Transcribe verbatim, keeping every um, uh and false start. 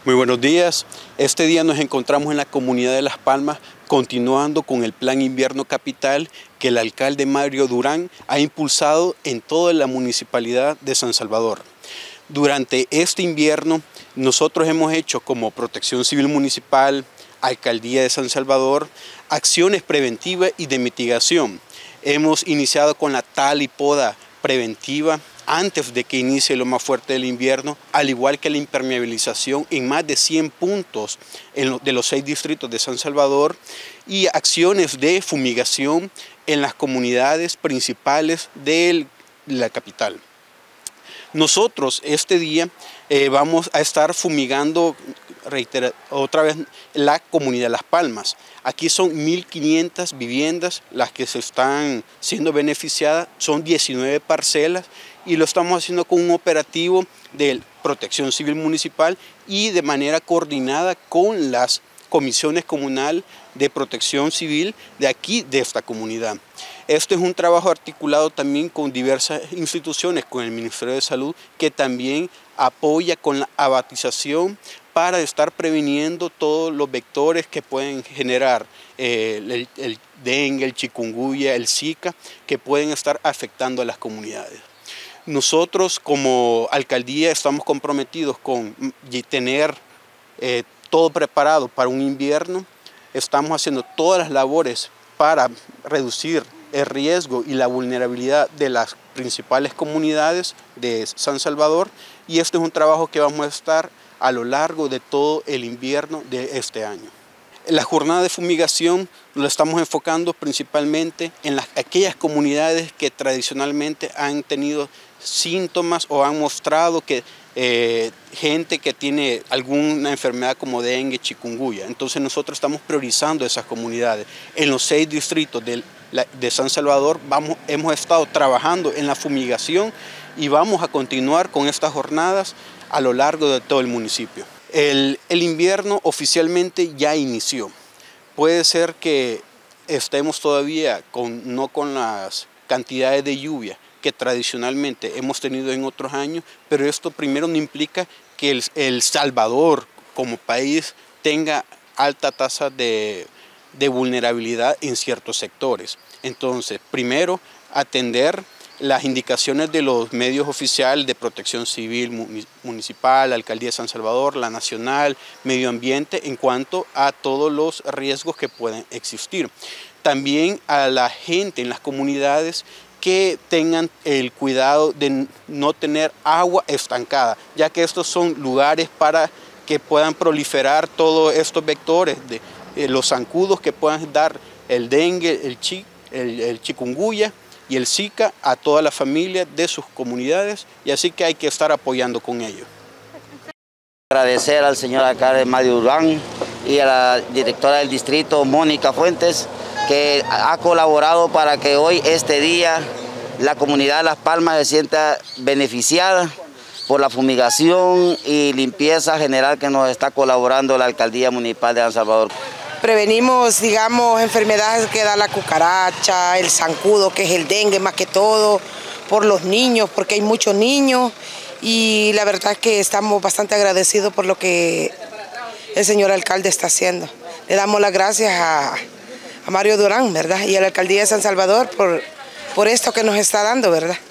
Muy buenos días. Este día nos encontramos en la comunidad de Las Palmas continuando con el Plan Invierno Capital que el alcalde Mario Durán ha impulsado en toda la municipalidad de San Salvador. Durante este invierno nosotros hemos hecho como Protección Civil Municipal, Alcaldía de San Salvador, acciones preventivas y de mitigación. Hemos iniciado con la tala y poda preventiva antes de que inicie lo más fuerte del invierno, al igual que la impermeabilización en más de cien puntos en lo, de los seis distritos de San Salvador y acciones de fumigación en las comunidades principales de la capital. Nosotros este día eh, vamos a estar fumigando, reitero, otra vez, la comunidad de Las Palmas. Aquí son mil quinientas viviendas las que se están siendo beneficiadas, son diecinueve parcelas y lo estamos haciendo con un operativo de Protección Civil Municipal y de manera coordinada con las comisiones comunales de protección civil de aquí, de esta comunidad. Esto es un trabajo articulado también con diversas instituciones, con el Ministerio de Salud, que también apoya con la abatización para estar previniendo todos los vectores que pueden generar eh, el, el dengue, el chikungunya, el zika, que pueden estar afectando a las comunidades. Nosotros como alcaldía estamos comprometidos con tener eh, todo preparado para un invierno. Estamos haciendo todas las labores para reducir el riesgo y la vulnerabilidad de las principales comunidades de San Salvador, y este es un trabajo que vamos a estar a lo largo de todo el invierno de este año. La jornada de fumigación lo estamos enfocando principalmente en las, aquellas comunidades que tradicionalmente han tenido síntomas o han mostrado que eh, gente que tiene alguna enfermedad como dengue, chikungunya. Entonces nosotros estamos priorizando esas comunidades. En los seis distritos de, de San Salvador vamos, hemos estado trabajando en la fumigación y vamos a continuar con estas jornadas a lo largo de todo el municipio. El, el invierno oficialmente ya inició. Puede ser que estemos todavía con, no con las cantidades de lluvia que tradicionalmente hemos tenido en otros años, pero esto primero no implica que el, el Salvador como país tenga alta tasa de, de vulnerabilidad en ciertos sectores. Entonces, primero, atender las indicaciones de los medios oficiales de protección civil municipal, Alcaldía de San Salvador, la nacional, medio ambiente, en cuanto a todos los riesgos que pueden existir. También a la gente en las comunidades que tengan el cuidado de no tener agua estancada, ya que estos son lugares para que puedan proliferar todos estos vectores, de eh, los zancudos que puedan dar el dengue, el, chi, el, el chikungunya y el zika a toda la familia de sus comunidades, y así que hay que estar apoyando con ellos. Agradecer al señor alcalde Mario Durán y a la directora del distrito, Mónica Fuentes, que ha colaborado para que hoy, este día, la comunidad de Las Palmas se sienta beneficiada por la fumigación y limpieza general que nos está colaborando la Alcaldía Municipal de San Salvador. Prevenimos, digamos, enfermedades que da la cucaracha, el zancudo, que es el dengue más que todo, por los niños, porque hay muchos niños, y la verdad es que estamos bastante agradecidos por lo que el señor alcalde está haciendo. Le damos las gracias a, a Mario Durán, ¿verdad? Y a la Alcaldía de San Salvador por, por esto que nos está dando, ¿verdad?